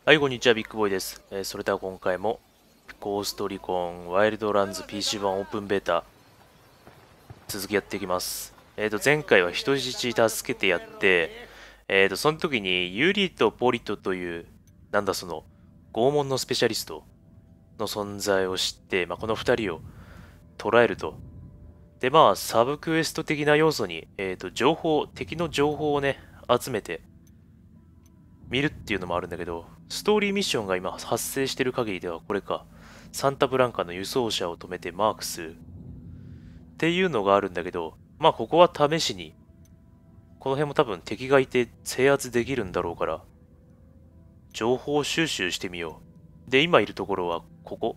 はい、こんにちは、ビッグボーイです。それでは今回も、ゴーストリコンワイルドランズ PC 版オープンベータ、続きやっていきます。前回は人質助けてやって、その時にユリとポリトという、拷問のスペシャリストの存在を知って、この二人を捕らえると。で、サブクエスト的な要素に、敵の情報をね、集めて、見るっていうのもあるんだけど、ストーリーミッションが今発生してる限りではこれか。サンタブランカの輸送車を止めてマークする。っていうのがあるんだけど、ここは試しに、この辺も多分敵がいて制圧できるんだろうから、情報収集してみよう。で、今いるところはここ。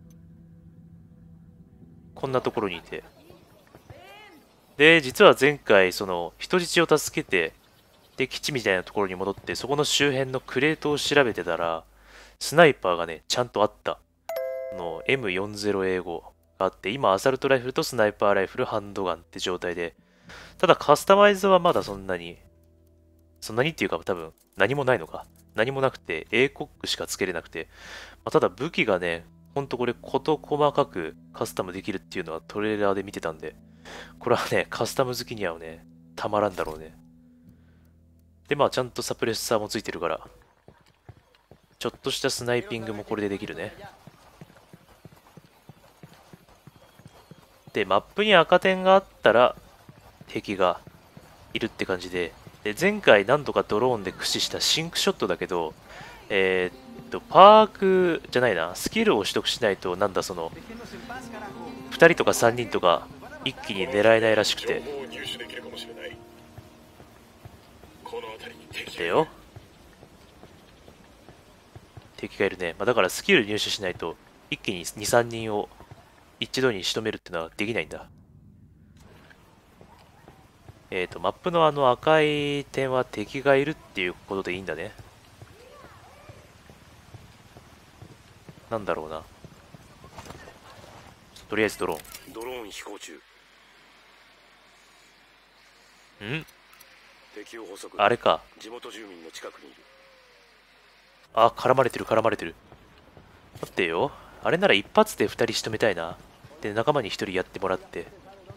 こんなところにいて。で、実は前回、人質を助けて、で、基地みたいなところに戻って、そこの周辺のクレートを調べてたら、スナイパーがね、ちゃんとあった。M40A5 があって、今アサルトライフルとスナイパーライフル、ハンドガンって状態で、ただカスタマイズはまだそんなにっていうか多分何もないのか。何もなくて、A コックしかつけれなくて、ただ武器がね、ほんとこれ事細かくカスタムできるっていうのはトレーラーで見てたんで、これはね、カスタム好きにはね、たまらんだろうね。で、ちゃんとサプレッサーもついてるから、ちょっとしたスナイピングもこれでできるね。で、マップに赤点があったら敵がいるって感じで、前回何度かドローンで駆使したシンクショットだけど、パークじゃないな、スキルを取得しないと、2人とか3人とか一気に狙えないらしくて。だよ。敵がいるね。だからスキル入手しないと、一気に2、3人を一度に仕留めるってのはできないんだ。マップのあの赤い点は敵がいるっていうことでいいんだね。なんだろうな。とりあえずドローン。 ドローン飛行中。敵を捕捉。 あれか。 地元住民の近くにいる。 あ、絡まれてる、絡まれてる。待ってよ。あれなら一発で二人仕留めたいな。で、仲間に一人やってもらって。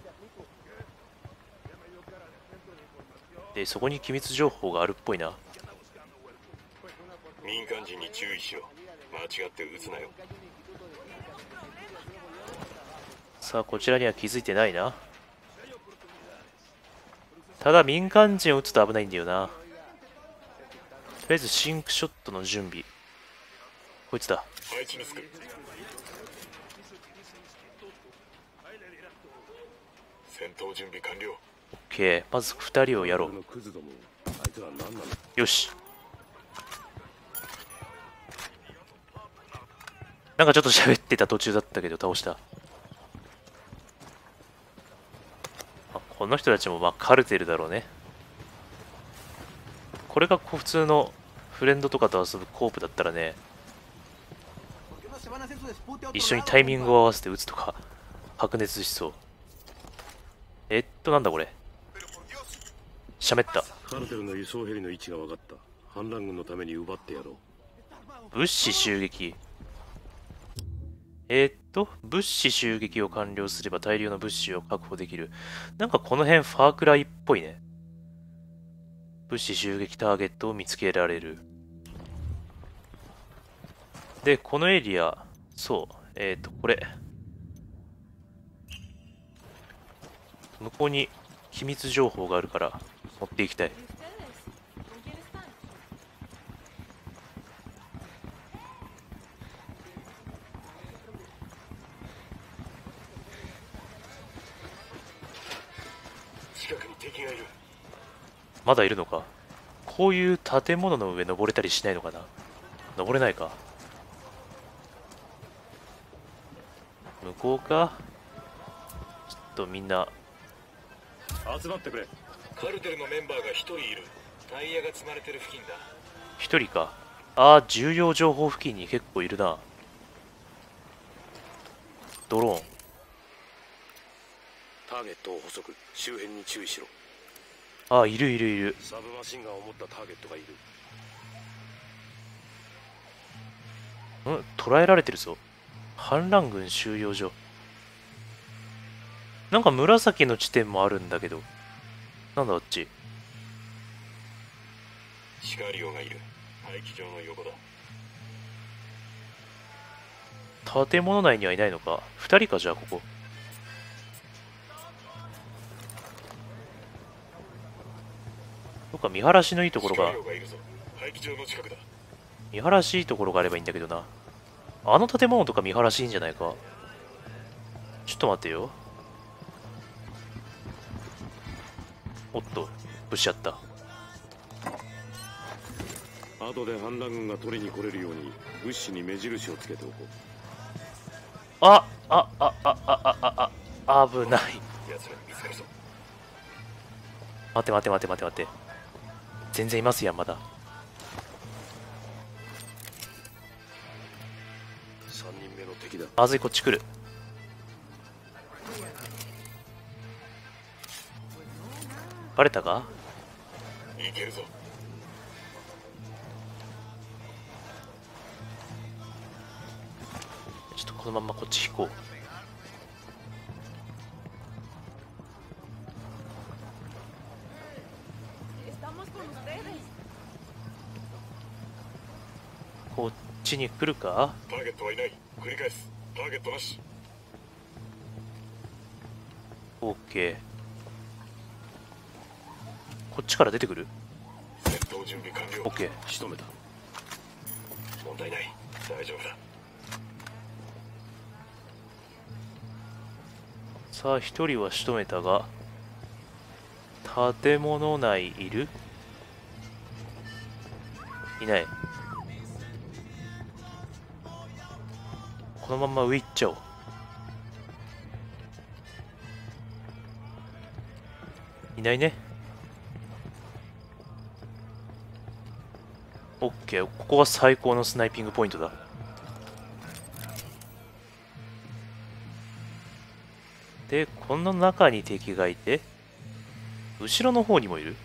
で、そこに機密情報があるっぽいな。 民間人に注意しろ。間違って撃つなよ。 さあ、こちらには気づいてないな。ただ、民間人を撃つと危ないんだよな。とりあえず、シンクショットの準備。こいつだ。 配置につく。戦闘準備完了。 オッケー。まず二人をやろう。よし。なんかちょっと喋ってた途中だったけど倒した。この人たちもカルテルだろうね。これが普通のフレンドとかと遊ぶコープだったらね、一緒にタイミングを合わせて撃つとか白熱しそう。なんだこれ。喋った。 カルテルの輸送ヘリの位置が分かった。反乱軍のために奪ってやろう。 物資襲撃。物資襲撃を完了すれば大量の物資を確保できる。なんかこの辺ファークライっぽいね。物資襲撃ターゲットを見つけられる。で、このエリア、そう、これ。向こうに機密情報があるから持っていきたい。 近くに敵がいる。 まだいるのか。こういう建物の上登れたりしないのかな。登れないか。向こうか。ちょっとみんな集まってくれ。カルテルのメンバーが一人いる。タイヤが積まれてる付近だ。 一人か。ああ、重要情報付近に結構いるな。ドローン。 ターゲットを捕捉。周辺に注意しろ。 ああ、いるいるいる。 サブマシンガンを持ったターゲットがいる。 捕らえられてるぞ。反乱軍収容所。なんか紫の地点もあるんだけど。なんだあっち。 シカリオがいる。排気場の横だ。 建物内にはいないのか。2人か、じゃあここ。どっか見晴らしのいいところが、 排気場の近くだ。 見晴らしいいところがあればいいんだけどな。あの建物とか見晴らしいいんじゃないか。ちょっと待ってよ。おっと、ぶしちゃった。 後で反乱軍が取りに来れるように物資に目印をつけておこう。 危ない。 奴らに見つかるぞ。 待て待て待て待て待て。全然いますやん、まだ。 3人目の敵だ。 まずい、こっち来る。バレたか。 いけるぞ。 ちょっとこのままこっち引こう。こっちに来るか。 ターゲットはいない。繰り返す。ターゲットなし。 オッケー。こっちから出てくる。 戦闘準備完了。 オッケー。 仕留めた。問題ない。大丈夫だ。 さあ、一人は仕留めたが、建物内いる？いない。このまま上行っちゃおう。いないね。オッケー。ここが最高のスナイピングポイントだ。で、この中に敵がいて、後ろの方にもいる。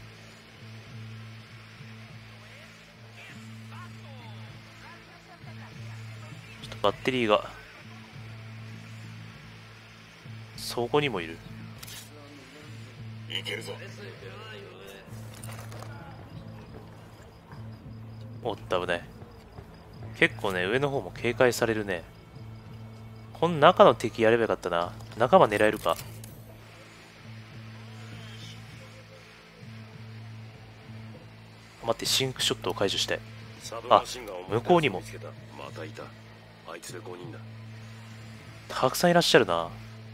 ちょっとバッテリーが、そこにもいる。 いけるぞ。 おった危ない。結構ね、上の方も警戒されるね。この中の敵やればよかったな。仲間狙えるか。待って、シンクショットを解除したい。あ、向こうにもまたいた。あいつで5人だ。 たくさんいらっしゃるな。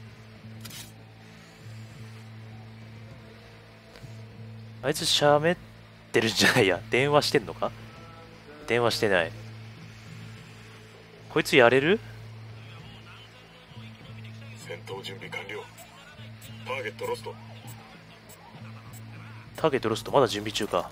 あいつ喋ってるんじゃないや。電話してんのか。電話してない。こいつやれる？ 戦闘準備完了。ターゲットロスト。 ターゲットロストまだ準備中か。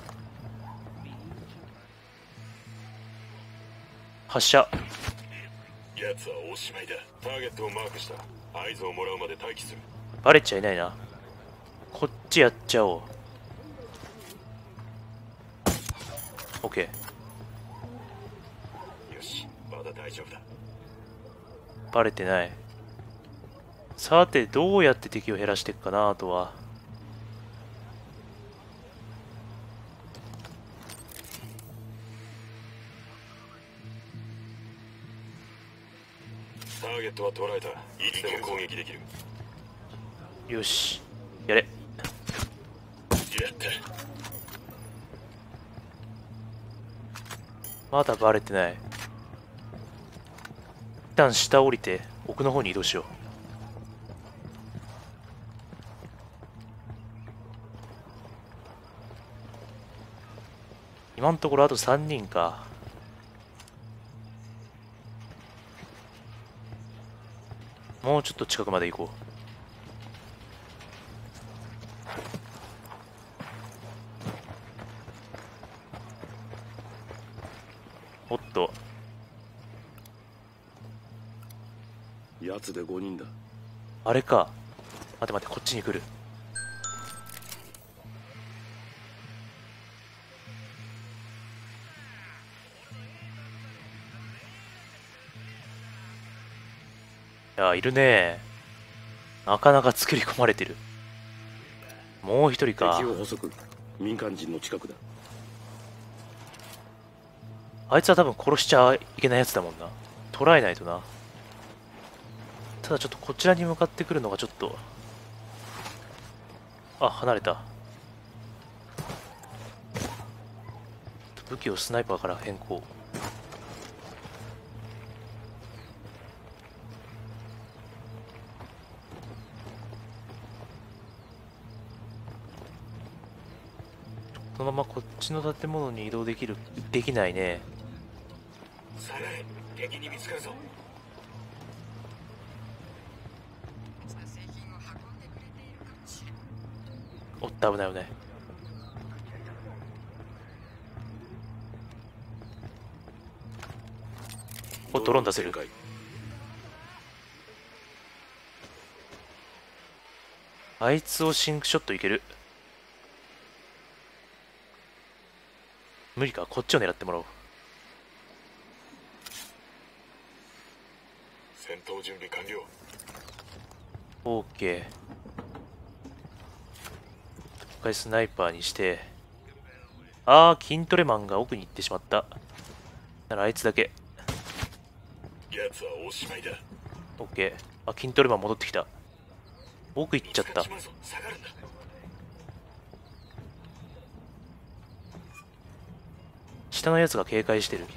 発射。 奴はおしまいだ。ターゲットをマークした。合図をもらうまで待機する。 バレちゃいないな。こっちやっちゃおう。オッケー。よし、まだ大丈夫だ。 バレてない。さて、どうやって敵を減らしていくかな。あとはターゲットは捉えた。いつでも攻撃できる。 よし、やれ。 やった。 まだバレてない。一旦下降りて奥の方に移動しよう。今のところあと3人か。もうちょっと近くまで行こう。おっと、 やつで5人だ。 あれか。待て待て、こっちに来る。 や、いるね。なかなか作り込まれてる。もう一人か。 敵を捕捉。民間人の近くだ。 あいつは多分殺しちゃいけないやつだもんな。捕らえないとな。ただちょっとこちらに向かってくるのがちょっと。あ、離れた。武器をスナイパーから変更。このままこっちの建物に移動できないね。 下がれ、敵に見つかるぞ。 おっと、危ない危ない。お、ドローン出せる。あいつをシンクショットいける。無理か、こっちを狙ってもらおう。 戦闘準備完了。 オーケー。一回スナイパーにして。あー、筋トレマンが奥に行ってしまった。ならあいつだけ。 奴はおしまいだ。 オッケー。あ、筋トレマン戻ってきた。奥行っちゃった。 下がるんだ。 下のやつが警戒してる。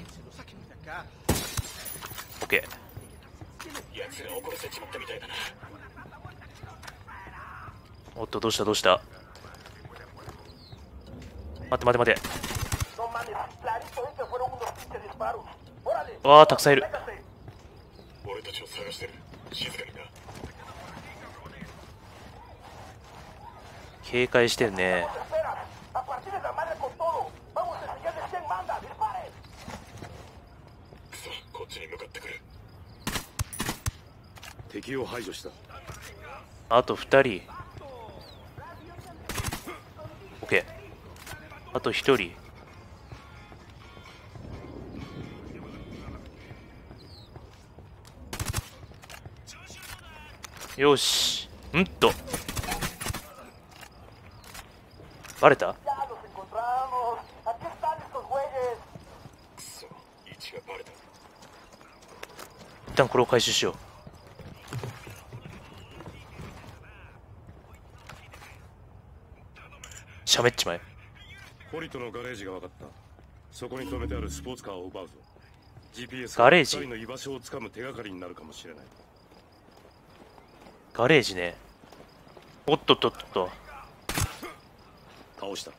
オッケー。 奴が怒らせちまったみたいだな。 おっと、どうしたどうした。待って待って待って。わあ、たくさんいる。 俺たちを探してる。静かにな。 警戒してるね。 くそ、こっちに向かってくる。敵を排除した。 あと2人。オッケー。あと1人。よし。んと。バレた？ くそ、位置がバレた。 一旦これを回収しよう。しゃべっちまえ。 ポリトのガレージが分かった。そこに止めてあるスポーツカーを奪うぞ。GPS ガレージ？ 2人の居場所をつかむ手がかりになるかもしれない。 ガレージね。おっとっとっとっと。 倒した。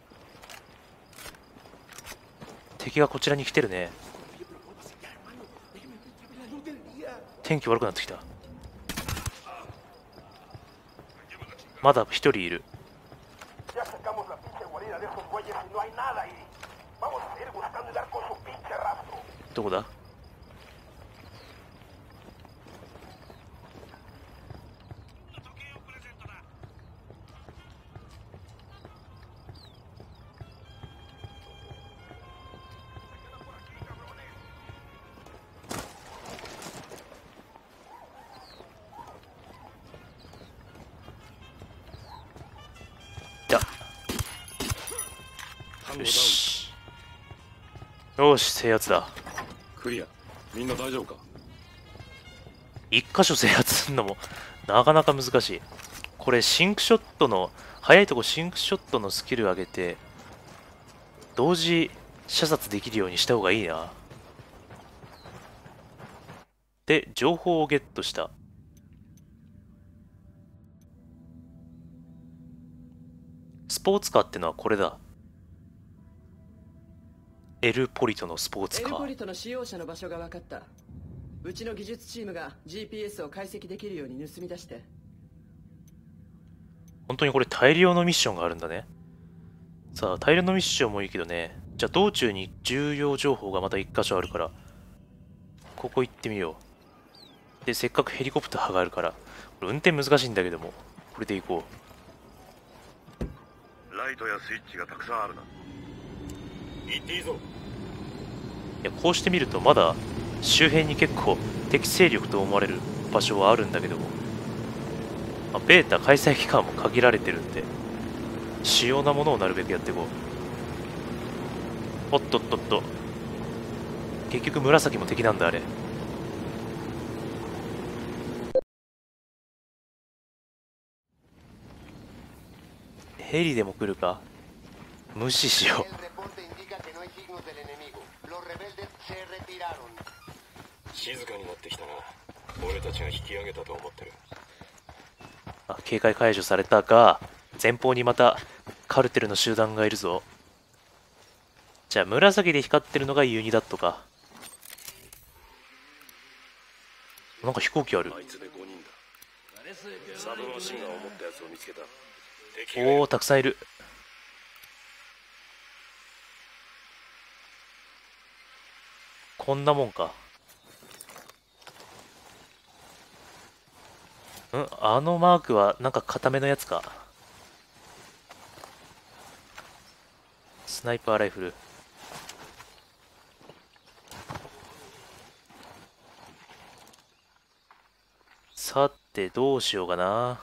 敵がこちらに来てるね。天気悪くなってきた。まだ一人いる。どこだ？よし。よし、制圧だ。 クリア。みんな大丈夫か？ 一箇所制圧するのもなかなか難しい。これシンクショットの早いとこシンクショットのスキル上げて同時射殺できるようにした方がいいな。で、情報をゲットした。スポーツカーってのはこれだ。エルポリトのスポーツカー。 エルポリトの使用者の場所が分かった。うちの技術チームが GPS を解析できるように盗み出して。 本当にこれ大量のミッションがあるんだね。さあ、大量のミッションもいいけどね。じゃあ道中に重要情報がまた一箇所あるから、ここ行ってみよう。で、せっかくヘリコプターがあるから、これ運転難しいんだけども、これで行こう。ライトやスイッチがたくさんあるな。行っていいぞ。 いや、こうしてみるとまだ周辺に結構敵勢力と思われる場所はあるんだけども、ベータ開催期間も限られてるんで、主要なものをなるべくやっていこう。おっとっとっと、結局紫も敵なんだあれ。ヘリでも来るか。無視しよう。 静かになってきたな。俺たちが引き上げたと思ってる。 警戒解除されたが、前方にまたカルテルの集団がいるぞ。じゃあ紫で光ってるのがユニダットか。なんか飛行機ある。 あいつで5人だ。サブマシンガンを持ったやつを見つけた。 おお、たくさんいる。こんなもんか。あのマークはなんか固めのやつか。スナイパーライフル。さてどうしようかな。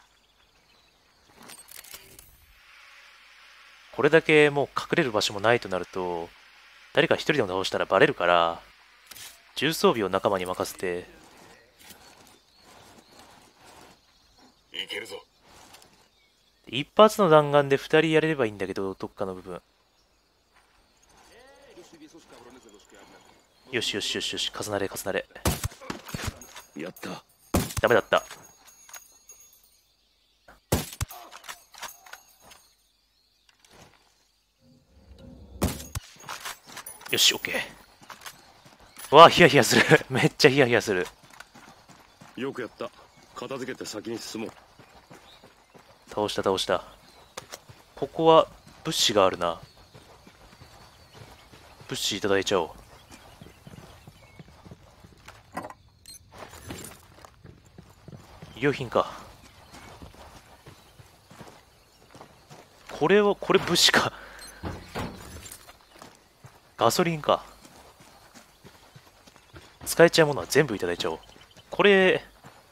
これだけもう隠れる場所もないとなると、誰か一人でも倒したらバレるから、重装備を仲間に任せて。 いけるぞ。 一発の弾丸で二人やれればいいんだけど、どっかの部分。よしよしよしよし、重なれ重なれ。 やった。 ダメだった。よし、オッケー。わあ、ヒヤヒヤする。めっちゃヒヤヒヤする。 よくやった。片付けて先に進もう。 倒した倒した。ここは物資があるな。物資いただいちゃおう。衣料品か。これ物資か。ガソリンか。使えちゃうものは全部いただいちゃおう。これ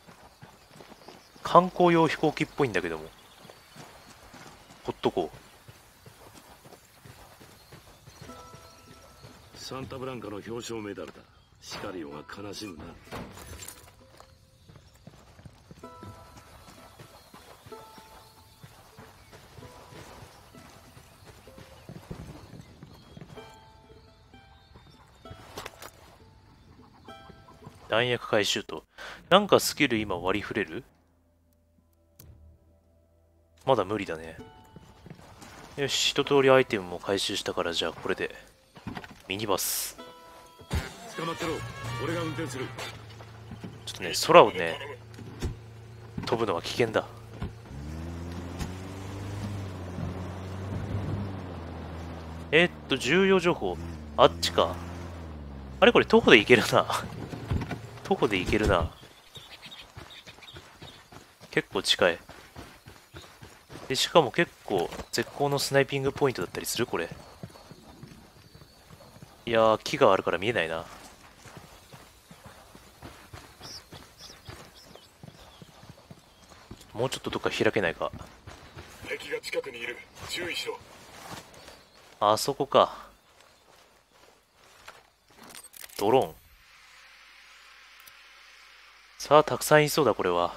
観光用飛行機っぽいんだけども、ほっとこう。サンタブランカの表彰メダルだ。シカリオが悲しむな。 弾薬回収と。なんかスキル今割り振れる？まだ無理だね。よし、一通りアイテムも回収したから、じゃあこれでミニバス。 捕まってろ。俺が運転する。 ちょっとね、空をね飛ぶのは危険だ。重要情報、あっちか。あれこれ徒歩で行けるな。徒歩で行けるな。結構近い。で、しかも結構絶好のスナイピングポイントだったりするこれ。いやー、木があるから見えないな。もうちょっとどっか開けないか。 敵が近くにいる。注意しろ。 あそこか。ドローン。さあ、たくさんいそうだ、これは。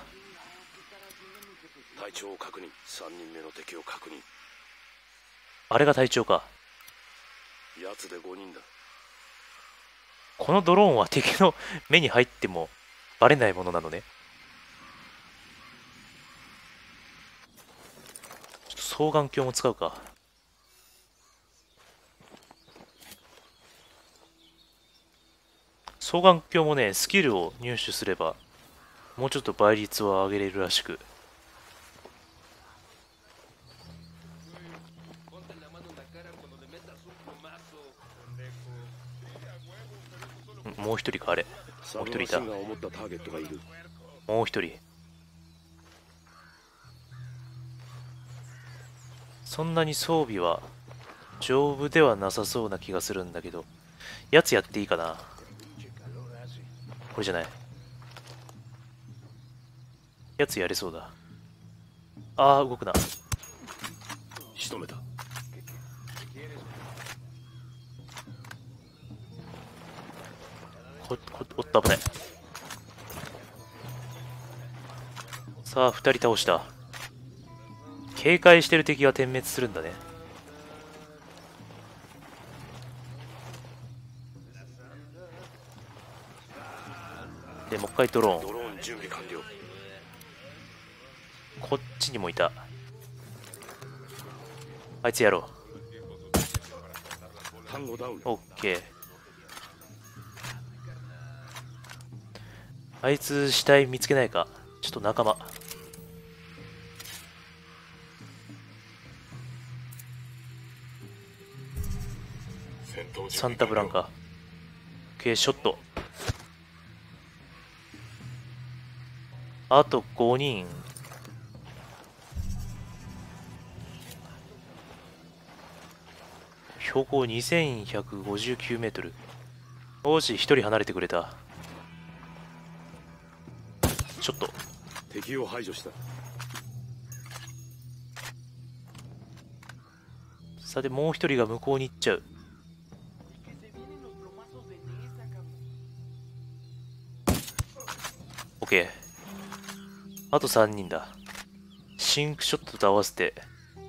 隊長を確認。3人目の敵を確認。 あれが隊長か。 奴で5人だ。 このドローンは敵の目に入ってもバレないものなのね。ちょっと双眼鏡も使うか。双眼鏡もね、スキルを入手すればもうちょっと倍率を上げれるらしく。もう一人か、あれ。もう一人いた。もう一人。そんなに装備は丈夫ではなさそうな気がするんだけど、やつやっていいかな。これじゃない。 やつやれそうだ。ああ、動くな。 仕留めた。 おっと、危ない。さあ、2人倒した。警戒してる敵が点滅するんだね。で、もう一回ドローン。 ドローン準備完了。 こっちにもいた。あいつやろ単語ダウン。 う。オッケー。あいつ死体見つけないか。ちょっと仲間。サンタブランカ。オッケー、ショット。あと5人。標高2159メートル。おし、1人離れてくれた。ちょっと。 敵を排除した。 さて、もう1人が向こうに行っちゃう。オッケー。あと3人だ。シンクショットと合わせて、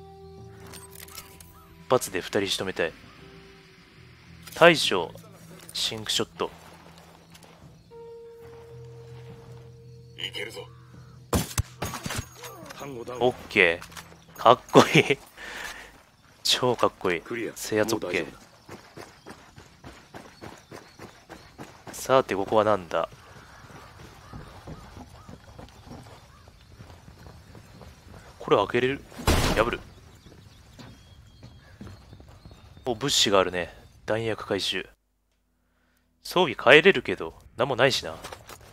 一発で2人仕留めたい。大将、シンクショット。 いけるぞ。 オッケー。かっこいい。超かっこいい。制圧オッケー。さて、ここはなんだ。これ開けれる？破る。お、物資があるね。弾薬回収。装備変えれるけど、なんもないしな。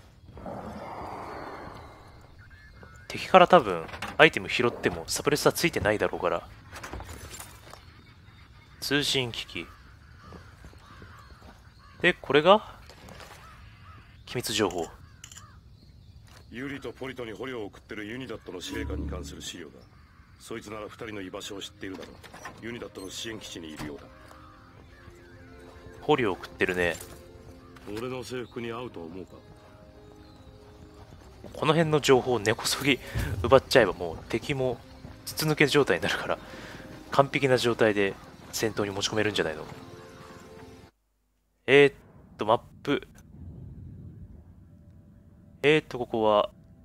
敵から多分、アイテム拾ってもサプレッサーついてないだろうから。通信機器。で、これが機密情報。 ユリとポリトに捕虜を送ってるユニダットの司令官に関する資料だ。そいつなら2人の居場所を知っているだろう。ユニダットの支援基地にいるようだ。 捕虜を送ってるね。 俺の制服に合うと思うか？ この辺の情報を根こそぎ奪っちゃえばもう敵も筒抜け状態になるから、完璧な状態で戦闘に持ち込めるんじゃないの？マップ。ここは、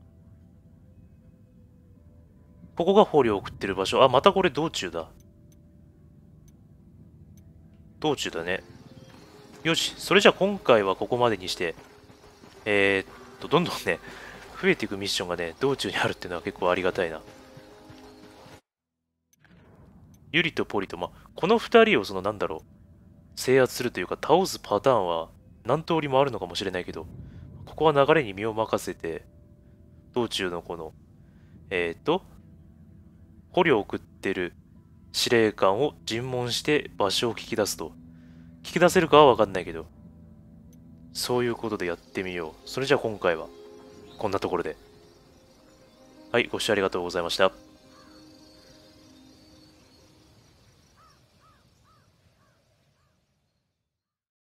ここが捕虜を送ってる場所。あ、またこれ道中だ。道中だね。よし、それじゃあ今回はここまでにして、どんどんね、増えていくミッションがね、道中にあるっていうのは結構ありがたいな。ユリとポリと、この2人をなんだろう、制圧するというか倒すパターンは何通りもあるのかもしれないけど、ここは流れに身を任せて、道中のこの、捕虜を送ってる司令官を尋問して場所を聞き出すと。聞き出せるかはわかんないけど、そういうことでやってみよう。それじゃあ今回はこんなところで。はい、ご視聴ありがとうございました。